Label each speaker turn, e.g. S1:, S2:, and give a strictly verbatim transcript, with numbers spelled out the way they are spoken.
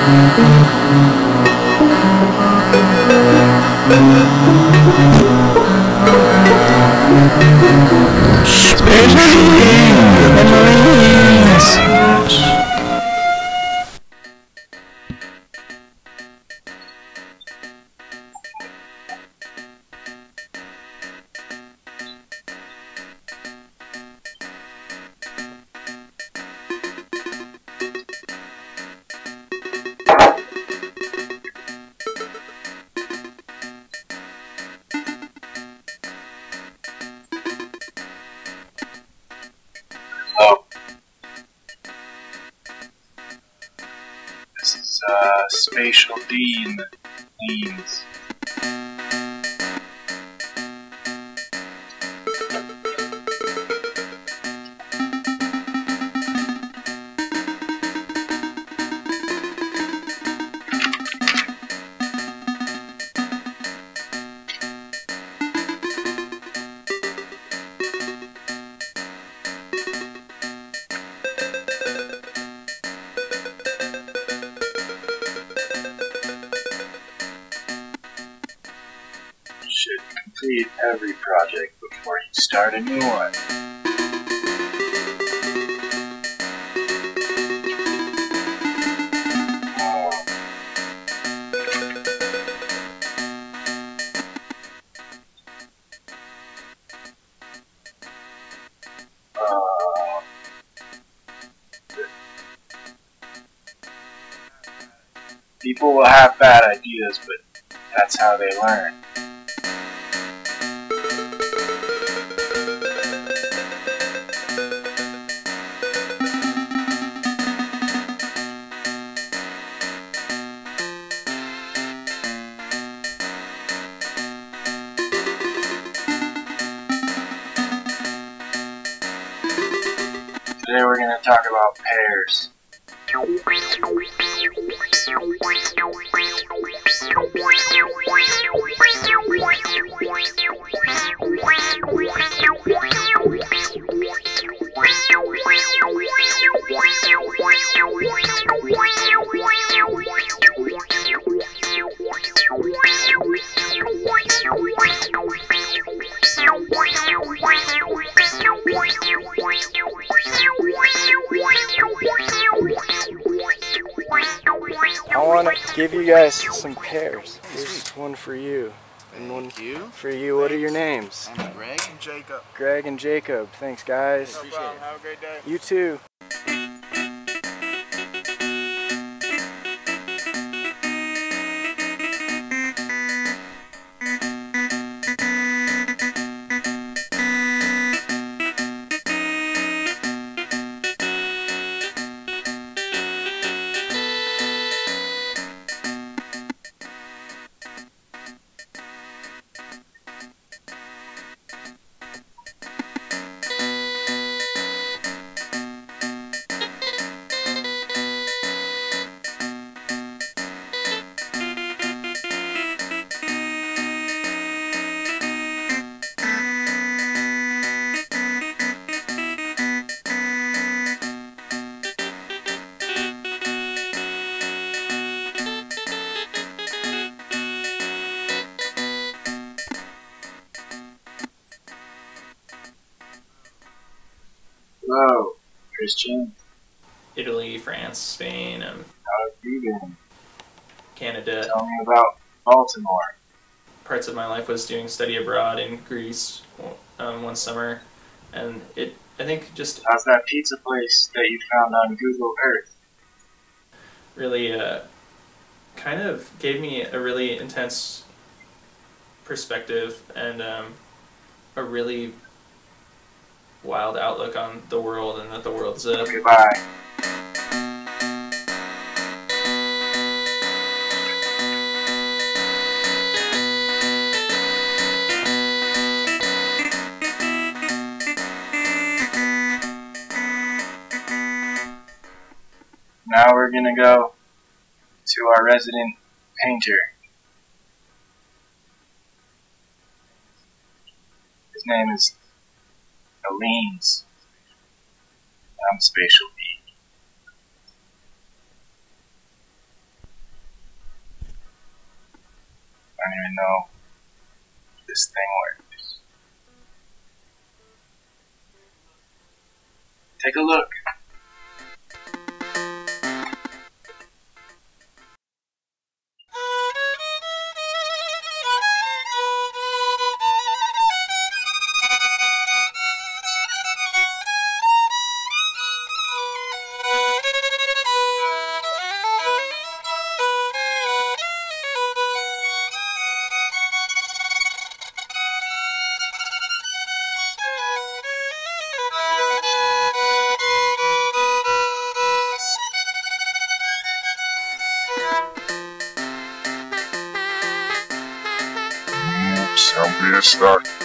S1: Uh, Spatial Dean Deans. Should complete every project before you start a new one. Uh, people will have bad ideas, but that's how they learn. Today we're going to talk about pears. I want to give you guys some pears. Here's one for you. And one
S2: you.
S1: for you. What are your names?
S2: I'm Greg and Jacob.
S1: Greg and Jacob. Thanks, guys.
S2: No problem. Have a great day.
S1: You too. Hello, Christian.
S3: Italy, France, Spain, um,
S1: How have you been?
S3: Canada.
S1: Tell me about Baltimore.
S3: Parts of my life was doing study abroad in Greece um, one summer, and it I think just
S1: How's that pizza place that you found on Google Earth?
S3: really uh, kind of gave me a really intense perspective and um, a really wild outlook on the world and that the world's a
S1: Goodbye. Now we're gonna go to our resident painter. His name is Aleen's. I'm Spatial. know this thing works. Take a look.
S4: Sound be a start.